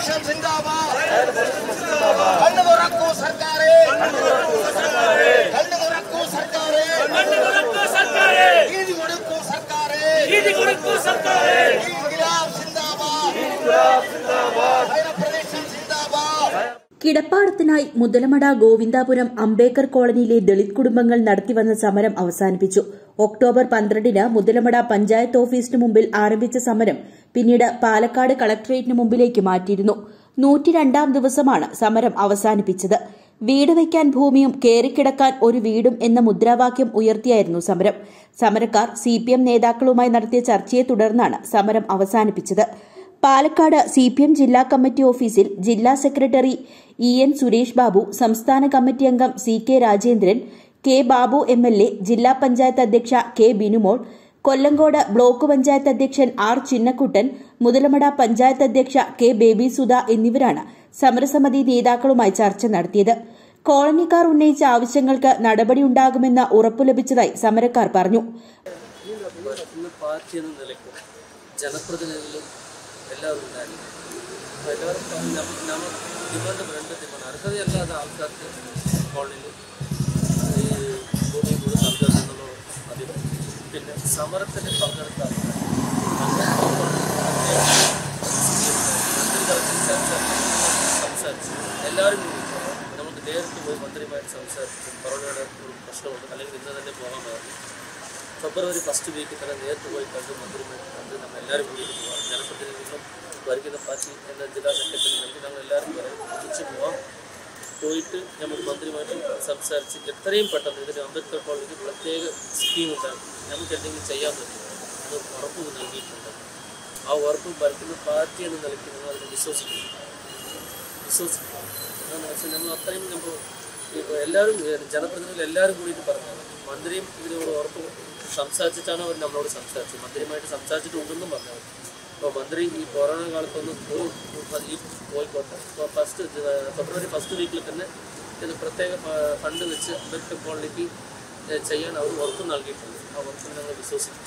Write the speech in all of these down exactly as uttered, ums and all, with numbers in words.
പ്രദേശം സിന്ദാബാദ്. കണ്ണു തുറക്കൂ സർക്കാരെ, കണ്ണു തുറക്കൂ സർക്കാരെ, നീതി കൊടുക്കൂ സർക്കാരെ, നീതി കൊടുക്കൂ സർക്കാരെ. ഇൻക്ലാബ് സിന്ദാബാദ്, ഇൻക്ലാബ് സിന്ദാബാദ്. പ്രദേശം സിന്ദാബാദ്. കിടപ്പാടത്തിനായി മുതലമട ഗോവിന്ദാപുരം അംബേദ്കർ കോളനിയിലെ ദളിത് കുടുംബങ്ങൾ നടത്തിവന്ന സമരം അവസാനിപ്പിച്ചു. ഒക്ടോബർ പന്ത്രണ്ടിന് മുതലമട പഞ്ചായത്ത് ഓഫീസിന് മുമ്പിൽ ആരംഭിച്ച സമരം പിന്നീട് പാലക്കാട് കളക്ടറേറ്റിന് മുമ്പിലേക്ക് മാറ്റിയിരുന്നു. നൂറ്റിരണ്ടാം ദിവസമാണ് സമരം അവസാനിപ്പിച്ചത്. വീട് വയ്ക്കാൻ ഭൂമിയും കേറിക്കിടക്കാൻ ഒരു വീടും എന്ന മുദ്രാവാക്യം ഉയർത്തിയായിരുന്നു സമരം. സമരക്കാർ സിപിഎം നേതാക്കളുമായി നടത്തിയ ചർച്ചയെ തുടർന്നാണ് സമരം അവസാനിപ്പിച്ചത്. പാലക്കാട് സിപിഎം ജില്ലാ കമ്മിറ്റി ഓഫീസിൽ ജില്ലാ secretary E N Suresh Babu, സംസ്ഥാന കമ്മിറ്റി അംഗം C K Rajendran, K Babu M L A, ജില്ലാ പഞ്ചായത്ത് അധ്യക്ഷ കെ ബിനുമോൾ, കൊല്ലങ്കോട് ബ്ലോക്ക് പഞ്ചായത്ത് അധ്യക്ഷൻ ആർ ചിന്നക്കുട്ടൻ, മുതലമട പഞ്ചായത്ത് അധ്യക്ഷ കെ ബേബി സുധ എന്നിവരാണ് സമരസമിതി നേതാക്കളുമായി ചർച്ച നടത്തിയത്. കോളനിക്കാർ ഉന്നയിച്ച ആവശ്യങ്ങൾക്ക് നടപടിയുണ്ടാകുമെന്ന് ഉറപ്പു ലഭിച്ചതായി സമരക്കാർ പറഞ്ഞു. എല്ലാവരും ഉണ്ടായിരുന്നു. അപ്പോൾ എല്ലാവരും നമ്മൾ ഡിമാൻഡ് വേണ്ട ഡിമാൻഡ് അർഹതയല്ലാതെ ആൾക്കാർക്ക് കോളനിയിൽ ഈ ഭൂമി കൂടി നൽകുക എന്നുള്ളത് അധികം. പിന്നെ സമരത്തിൽ പങ്കെടുത്ത സംസാരിച്ചു എല്ലാവരും കൂടി നമുക്ക് നേരിട്ട് പോയി മന്ത്രിയുമായിട്ട് സംസാരിച്ചു. കൊറോണയുടെ ഒരു പ്രശ്നമുണ്ട്, അല്ലെങ്കിൽ ഇന്ന് തന്നെ പോകാമായിരുന്നു. ഫെബ്രുവരി ഫസ്റ്റ് വീക്കിൽ തന്നെ നേരിട്ട് പോയി കണ്ട് മന്ത്രിയുമായിട്ട് കണ്ട് നമ്മൾ എല്ലാവരും കൂടി പോകാം. ജനപ്രതിനിധികളും ഭരിക്കുന്ന പാർട്ടി എന്ന ജില്ലാ സെക്രട്ടറി നൽകി ഞങ്ങൾ എല്ലാവരും പറയാം ഒന്നിച്ച് പോവാം. പോയിട്ട് നമുക്ക് മന്ത്രിയുമായിട്ട് സംസാരിച്ച് എത്രയും പെട്ടെന്ന് ഇതിന് അംബേദ്കർ കോളേജിൽ പ്രത്യേക സ്കീം ഉണ്ടാകും, നമുക്ക് എന്തെങ്കിലും ചെയ്യാൻ പറ്റും അത് ഉറപ്പ് നൽകിയിട്ടുണ്ട്. ആ ഉറപ്പ് ഭരിക്കുന്ന പാർട്ടി എന്ന് നിലയ്ക്ക് നമ്മൾ അതിനെ വിശ്വസിക്കും വിശ്വസിക്കും എന്താണെന്ന് വെച്ചാൽ നമ്മൾ അത്രയും നമ്മൾ ഇപ്പോൾ എല്ലാവരും ജനപ്രതിനിധികൾ എല്ലാവരും കൂടിയിട്ട് പറഞ്ഞത് മന്ത്രിയും ഇതിനോട് ഉറപ്പ് സംസാരിച്ചിട്ടാണ് അവർ നമ്മളോട് സംസാരിച്ചത്. മന്ത്രിയുമായിട്ട് സംസാരിച്ചിട്ടുണ്ടെന്നും പറഞ്ഞത്. അപ്പോൾ മന്ത്രി ഈ കൊറോണ കാലത്തൊന്ന് ഈ പോയിക്കോട്ടെ. ഇപ്പോൾ ഫസ്റ്റ് ഫെബ്രുവരി ഫസ്റ്റ് വീക്കിൽ തന്നെ ഇത് പ്രത്യേക ഫണ്ട് വെച്ച് അംബേദ്കർ കോളനിക്ക് ചെയ്യാൻ അവർ ഉറപ്പ് നൽകിയിട്ടുണ്ട്. ആ ഉറപ്പിൽ ഞങ്ങൾ വിശ്വസിക്കും.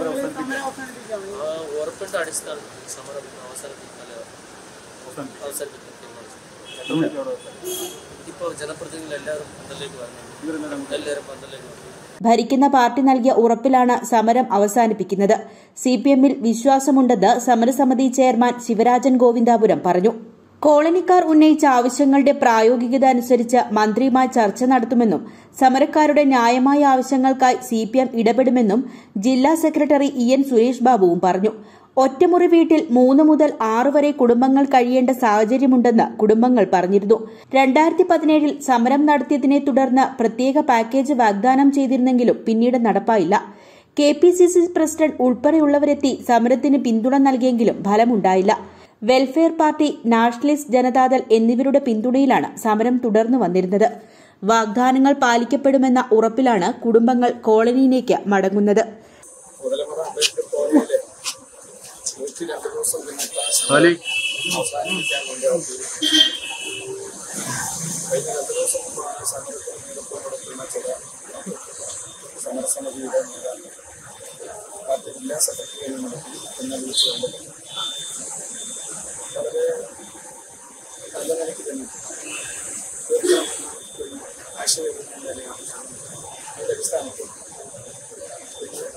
ആ ഉറപ്പിൻ്റെ അടിസ്ഥാനത്തിൽ സമരം അവസാനിപ്പിക്കാൻ അവസാനിപ്പിക്കാൻ തീരുമാനിച്ചു. ഇപ്പോൾ ജനപ്രതിനിധികൾ എല്ലാവരും പന്തലിലേക്ക് വരണം, എല്ലാവരും പന്തലിലേക്ക് വരണം. ഭരിക്കുന്ന പാർട്ടി നൽകിയ ഉറപ്പിലാണ് സമരം അവസാനിപ്പിക്കുന്നത്. സിപിഎമ്മിൽ വിശ്വാസമുണ്ടെന്ന് സമരസമിതി ചെയർമാൻ ശിവരാജൻ ഗോവിന്ദാപുരം പറഞ്ഞു. കോളനിക്കാർ ഉന്നയിച്ച ആവശ്യങ്ങളുടെ പ്രായോഗികത അനുസരിച്ച് മന്ത്രിയുമായി ചർച്ച നടത്തുമെന്നും സമരക്കാരുടെ ന്യായമായ ആവശ്യങ്ങൾക്കായി സിപിഎം ഇടപെടുമെന്നും ജില്ലാ സെക്രട്ടറി ഇ എൻ സുരേഷ് ബാബുവും പറഞ്ഞു. ഒറ്റമുറി വീട്ടിൽ മൂന്ന് മുതൽ ആറ് വരെ കുടുംബങ്ങൾ കഴിയേണ്ട സാഹചര്യമുണ്ടെന്ന് കുടുംബങ്ങൾ പറഞ്ഞിരുന്നു. രണ്ടായിരത്തി പതിനേഴിൽ സമരം നടത്തിയതിനെ തുടർന്ന് പ്രത്യേക പാക്കേജ് വാഗ്ദാനം ചെയ്തിരുന്നെങ്കിലും പിന്നീട് നടപ്പായില്ല. K P C C president ഉൾപ്പെടെയുള്ളവരെത്തി സമരത്തിന് പിന്തുണ നൽകിയെങ്കിലും ഫലമുണ്ടായില്ല. വെൽഫെയർ പാർട്ടി, നാഷണലിസ്റ്റ് ജനതാദൾ എന്നിവരുടെ പിന്തുണയിലാണ് സമരം തുടർന്നു വന്നിരുന്നത്. വാഗ്ദാനങ്ങൾ പാലിക്കപ്പെടുമെന്ന ഉറപ്പിലാണ് കുടുംബങ്ങൾ കോളനിയിലേക്ക് മടങ്ങുന്നത്. നൂറ്റി രണ്ട് ദിവസം അവസാനിപ്പിക്കാൻ വേണ്ടി കഴിഞ്ഞ രണ്ട് ദിവസം മുമ്പാണ് സമരത്തിന് നേതൃത്വം കൊടുക്കുന്ന ചില സമരസമിതിയുടെ നേതാക്കൾ പാർട്ടി ജില്ലാ സെക്രട്ടറിയിൽ നടത്തി എന്നെ വിളിച്ചുകൊണ്ട് വളരെ നല്ല നിലയ്ക്ക് തന്നെ ആശയവിനിമയം നിലയാണ് അതിൻ്റെ അടിസ്ഥാനത്തിൽ പിന്നെ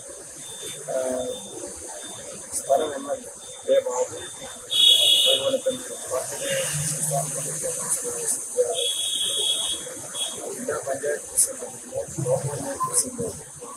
സ്ഥലം എം എൽ എ ബാബു, അതുപോലെ തന്നെ പാർട്ടിയുടെ സംസ്ഥാന കമ്മിറ്റി ജില്ലാ panchayat president, block panchayat president,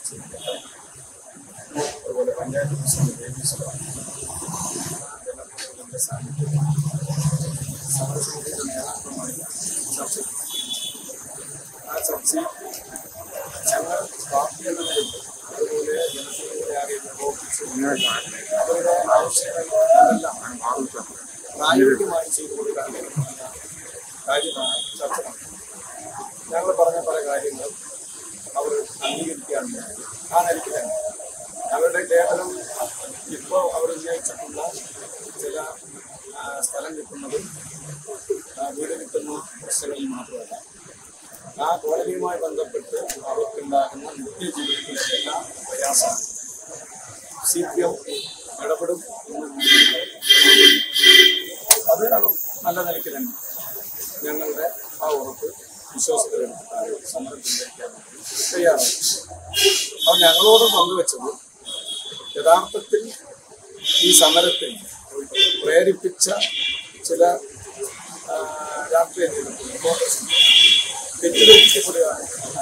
അതുപോലെ പഞ്ചായത്ത് പ്രസിഡന്റ് ബേബി സുധ ജനപ്രതിനിധികളുടെ സാന്നിധ്യത്തിൽ സമരസമിതിയുടെ നേതാക്കളുമായി ചർച്ച ചെയ്തു. ആ ചർച്ചയിൽ ഞങ്ങൾ പാർട്ടി എന്ന നിലയിൽ അതുപോലെ ജനപ്രതിനിധികളെ ആകെ പ്രകോപിപ്പിച്ച് അവരുടെ ആവശ്യങ്ങളെല്ലാം പ്രായോഗികമായി ചെയ്തു കൊടുക്കാൻ കാര്യമാണ് ചർച്ച നടത്തുന്നത്. ഞങ്ങൾ പറഞ്ഞ പല കാര്യങ്ങളും അവർ അംഗീകരിക്കുകയാണ്. ആ നിലയ്ക്ക് തന്നെ അവരുടെ കേവലം ഇപ്പോൾ അവർ ഉന്നയിച്ചിട്ടുള്ള ചില സ്ഥലം കിട്ടുന്നതും വീട് കിട്ടുന്ന പ്രശ്നങ്ങളിൽ മാത്രമല്ല, ആ കോളനിയുമായി ബന്ധപ്പെട്ട് അവർക്കുണ്ടാകുന്ന നിത്യജീവിതത്തിലെ എല്ലാ പ്രയാസങ്ങളും സി പി എം ഇടപെടും എന്ന് അത് നല്ല നിലയ്ക്ക് തന്നെ ഞങ്ങളുടെ ആ ഉറപ്പ് വിശ്വാസത്തിലെടുത്തിട്ടാണ് സമരം പിൻവലിക്കാൻ തയ്യാറാണ്. അപ്പോൾ ഞങ്ങളോട് പങ്കുവെച്ചത് യഥാർത്ഥത്തിൽ ഈ സമരത്തിൽ പ്രേരിപ്പിച്ച ചില രാഷ്ട്രീയ നേതൃത്വം തെറ്റിദ്ധരിക്കപ്പെടുകയാണ്.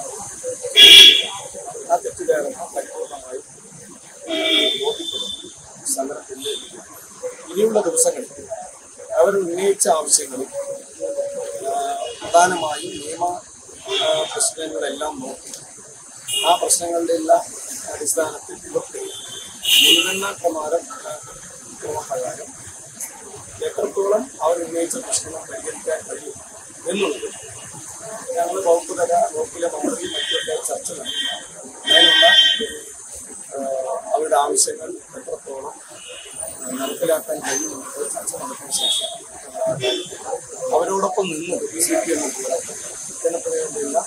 ആ തെറ്റിദ്ധാരണ പരിപൂർണമായി ബോധ്യപ്പെടുന്നു. സമരത്തിൻ്റെ ഇനിയുള്ള ദിവസങ്ങളിൽ അവർ ഉന്നയിച്ച ആവശ്യങ്ങളിൽ പ്രധാനമായും നിയമ പ്രശ്നങ്ങളെല്ലാം നോക്കി ആ പ്രശ്നങ്ങളുടെ എല്ലാം അടിസ്ഥാനത്തിൽ ഇവർക്ക് മുൻഗണനാ പ്രകാരം പ്രകാരം എത്രത്തോളം അവർ ഉന്നയിച്ച പ്രശ്നങ്ങൾ പരിഹരിക്കാൻ കഴിയും എന്നുള്ളത് ഞങ്ങൾ വകുപ്പ് തല വകുപ്പിലെ മന്ത്രിയും മറ്റൊക്കെ ചർച്ച നടത്തി. അതിനുള്ള അവരുടെ ആവശ്യങ്ങൾ എത്രത്തോളം നടപ്പിലാക്കാൻ കഴിയുമെന്നത് ചർച്ച നടത്തിയ ശേഷം അവരോടൊപ്പം നിന്ന് സി പി എം ജനപ്രതിനിധിയുള്ള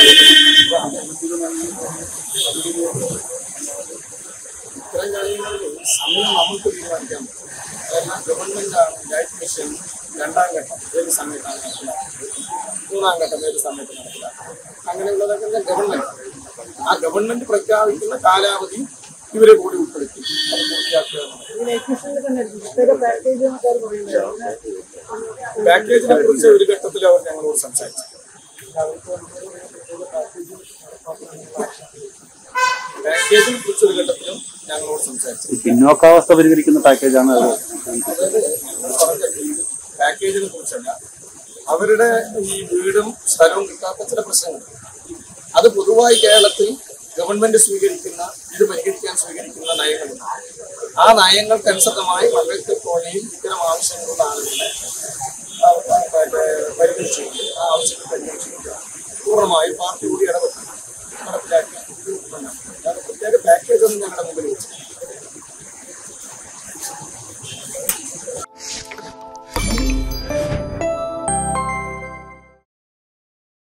ഇത്തരം കാര്യങ്ങളിൽ സമയം നമുക്ക് തീരുമാനിക്കാൻ പറ്റും. കാരണം ഗവൺമെൻറ്റാണ് ലൈഫ് മിഷൻ രണ്ടാം ഘട്ടം ഏത് സമയത്താണ് നടപ്പിലാക്കുന്നത്, മൂന്നാം ഘട്ടം ഏത് സമയത്ത് നടപ്പിലാക്കുന്നത്, അങ്ങനെയുള്ളതൊക്കെ ഗവൺമെൻറ്. ആ ഗവൺമെൻറ് പ്രഖ്യാപിക്കുന്ന കാലാവധി ഇവരെ കൂടി ഉൾപ്പെടുത്തി അത് പൂർത്തിയാക്കുക. പാക്കേജിനെ കുറിച്ച് ഒരു ഘട്ടത്തിൽ അവർ ഞങ്ങളോട് സംസാരിച്ചു. പാക്കേജിനെ കുറിച്ച് ഒരു ഘട്ടത്തിലും ഞങ്ങളോട് സംസാരിച്ചു. പിന്നോക്കാവസ്ഥ പരിഹരിക്കുന്ന പാക്കേജാണ് അത്. അതായത് പറഞ്ഞ പാക്കേജിനെ കുറിച്ചല്ല, അവരുടെ ഈ വീടും സ്ഥലവും കിട്ടാത്ത ചില പ്രശ്നങ്ങൾ അത് പൊതുവായി കേരളത്തിൽ ഗവൺമെന്റ് സ്വീകരിക്കുന്ന ഇത് പരിഹരിക്കാൻ സ്വീകരിക്കുന്ന നയങ്ങളുണ്ട്. ആ നയങ്ങൾക്കനുസൃതമായി അംബേദ്കർ കോളനിയിൽ ഇത്തരം ആവശ്യങ്ങളുള്ള ആളുകളെ പരിഗണിച്ചുകൊണ്ട് ആ ആവശ്യങ്ങൾ പരിഗണിച്ചുകൊണ്ട് പൂർണ്ണമായും പാർട്ടി കൂടി ഇടപെട്ട് നടപ്പിലാക്കി. പ്രത്യേക പാക്കേജൊന്നും ഞങ്ങളുടെ മുമ്പിൽ